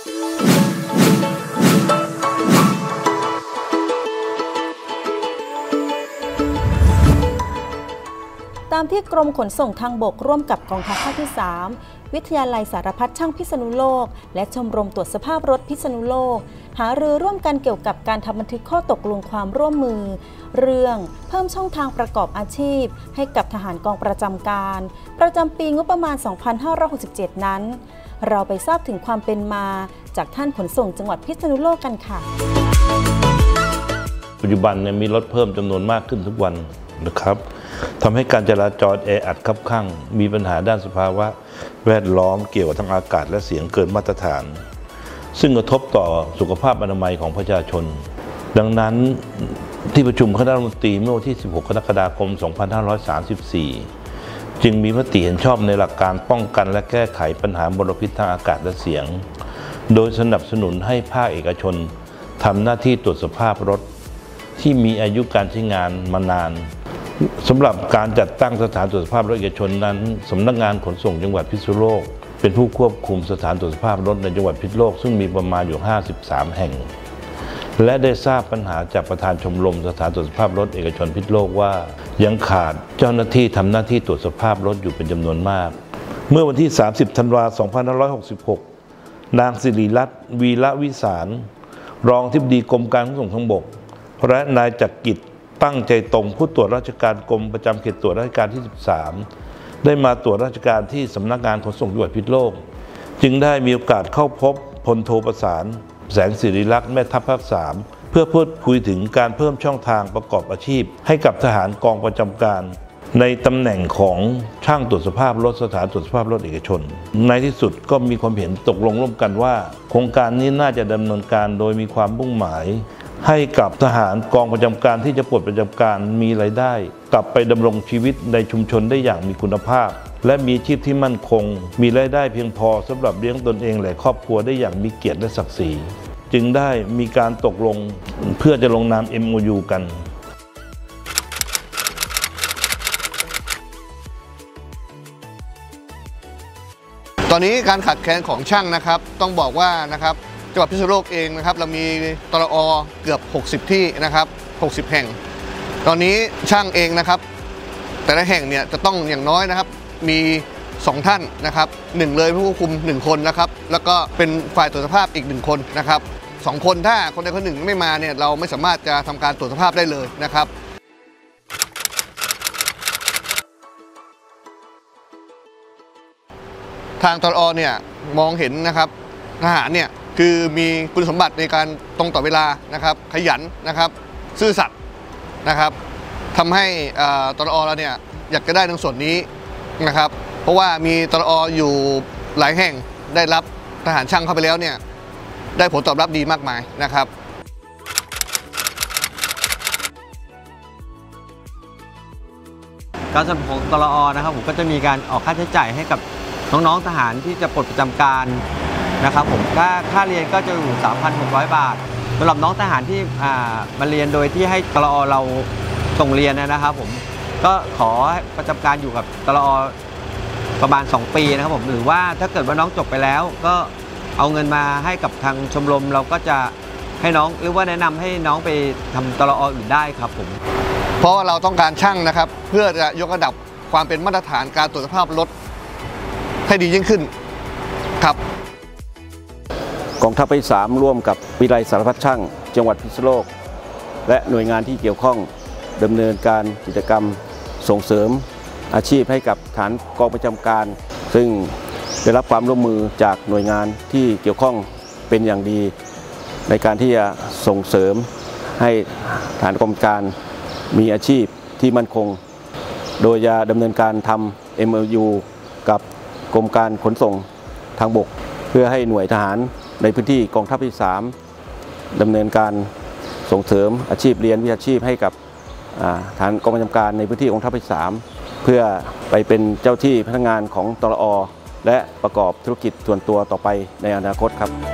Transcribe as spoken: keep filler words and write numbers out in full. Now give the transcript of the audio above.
ตามที่กรมขนส่งทางบกร่วมกับกองทัพภาคที่ สาม วิทยาลัยสารพัดช่างพิษณุโลกและชมรมตรวจสภาพรถพิษณุโลกหารือร่วมกันเกี่ยวกับการทำบันทึกข้อตกลงความร่วมมือเรื่องเพิ่มช่องทางประกอบอาชีพให้กับทหารกองประจำการประจำปีงบประมาณ สองพันห้าร้อยหกสิบเจ็ด นั้น เราไปทราบถึงความเป็นมาจากท่านขนส่งจังหวัดพิษณุโลกกันค่ะปัจจุบันเนี่ยมีรถเพิ่มจำนวนมากขึ้นทุกวันนะครับทำให้การจราจรแออัดคับข้างมีปัญหาด้านสภาวะแวดล้อมเกี่ยวกับทั้งอากาศและเสียงเกินมาตรฐานซึ่งกระทบต่อสุขภาพอนามัยของประชาชนดังนั้นที่ประชุมคณะรัฐมนตรีเมื่อวันที่ สิบหก กรกฎาคม สองพันห้าร้อยสามสิบสี่ จึงมีมติเห็นชอบในหลักการป้องกันและแก้ไขปัญหามลพิษทางอากาศและเสียงโดยสนับสนุนให้ภาคเอกชนทำหน้าที่ตรวจสภาพรถที่มีอายุการใช้งานมานานสำหรับการจัดตั้งสถานตรวจสภาพรถเอกชนนั้นสำนักงานขนส่งจังหวัดพิษณุโลกเป็นผู้ควบคุมสถานตรวจสภาพรถในจังหวัดพิษณุโลกซึ่งมีประมาณอยู่ห้าสิบสามแห่งและได้ทราบปัญหาจากประธานชมรมสถานตรวจสภาพรถเอกชนพิษณุโลกว่ายังขาดเจ้าหน้าที่ทำหน้าที่ตรวจสภาพรถอยู่เป็นจำนวนมากเมื่อวันที่ สามสิบ ธันวาคม สองพันห้าร้อยหกสิบหก นางสิริรัตน์ วีระวิสารรองอธิบดีกรมการขนส่งทางบกและนายจักรกิจตั้งใจตรงผู้ตรวจราชการกรมประจำเขตตรวจราชการที่ สิบสาม ได้มาตรวจราชการที่สำนักงานขนส่งจังหวัดพิษณุโลกจึงได้มีโอกาสเข้าพบพลโทประสานแสงสิริลักษณ์แม่ทัพภาคสามเพื่อพูดคุยถึงการเพิ่มช่องทางประกอบอาชีพให้กับทหารกองประจำการในตำแหน่งของช่างตรวจสภาพรถสถานตรวจสภาพรถเอกชนในที่สุดก็มีความเห็นตกลงร่วมกันว่าโครงการนี้น่าจะดำเนินการโดยมีความมุ่งหมายให้กับทหารกองประจำการที่จะปลดประจำการมีรายได้กลับไปดำรงชีวิตในชุมชนได้อย่างมีคุณภาพและมีอาชีพที่มั่นคงมีรายได้เพียงพอสำหรับเลี้ยงตนเองและครอบครัวได้อย่างมีเกียรติและศักดิ์ศรีจึงได้มีการตกลงเพื่อจะลงนาม เอ็ม โอ ยู กันตอนนี้การขาดแคลนของช่างนะครับต้องบอกว่านะครับจังหวัดพิษณุโลกเองนะครับเรามีตรอเกือบหกสิบที่นะครับหกสิบแห่งตอนนี้ช่างเองนะครับแต่ละแห่งเนี่ยจะต้องอย่างน้อยนะครับมีสองท่านนะครับหนึ่งเลยผู้ควบคุมหนึ่งคนนะครับแล้วก็เป็นฝ่ายตรวจสภาพอีกหนึ่งคนนะครับสองคนถ้าคนใดคนหนึ่งไม่มาเนี่ยเราไม่สามารถจะทำการตรวจสภาพได้เลยนะครับทางตรอเนี่ยมองเห็นนะครับทหารเนี่ยคือมีคุณสมบัติในการตรงต่อเวลานะครับขยันนะครับซื่อสัตย์นะครับทำให้ตรอเราเนี่ยอยากจะได้ในส่วนนี้นะครับเพราะว่ามีตรออยู่หลายแห่งได้รับทหารช่างเข้าไปแล้วเนี่ยได้ผลตอบรับดีมากมายนะครับการสนับสนุนของตรอนะครับผมก็จะมีการออกค่าใช้จ่ายให้กับน้องๆทหารที่จะปลดประจำการนะครับผมค่าค่าเรียนก็จะอยู่ สามพันหกร้อย บาทสำหรับน้องทหารที่มาเรียนโดยที่ให้ตรอเราส่งเรียนนะครับผมก็ขอประจำการอยู่กับตรอประมาณสองปีนะครับผมหรือว่าถ้าเกิดว่าน้องจบไปแล้วก็เอาเงินมาให้กับทางชมรมเราก็จะให้น้องหรือว่าแนะนำให้น้องไปทำตรออื่นได้ครับผมเพราะเราต้องการช่างนะครับเพื่อจะยกระดับความเป็นมาตรฐานการตรวจสภาพรถให้ดียิ่งขึ้นครับกองทัพภาคที่สามร่วมกับวิทยาลัยสารพัดช่างจังหวัดพิษณุโลกและหน่วยงานที่เกี่ยวข้องดำเนินการกิจกรรมส่งเสริมอาชีพให้กับฐานกองประจำการซึ่งได้รับความร่วมมือจากหน่วยงานที่เกี่ยวข้องเป็นอย่างดีในการที่จะส่งเสริมให้ฐานกองประจำการมีอาชีพที่มั่นคงโดยจะดำเนินการทำ เอ็ม โอ ยู กับกรมการขนส่งทางบกเพื่อให้หน่วยทหารในพื้นที่กองทัพที่สามดำเนินการส่งเสริมอาชีพเรียนวิชาชีพให้กับฐานกองประจำการในพื้นที่กองทัพที่สามเพื่อไปเป็นเจ้าที่พนักงานของตรอและประกอบธุรกิจส่วนตัวต่อไปในอนาคตครับ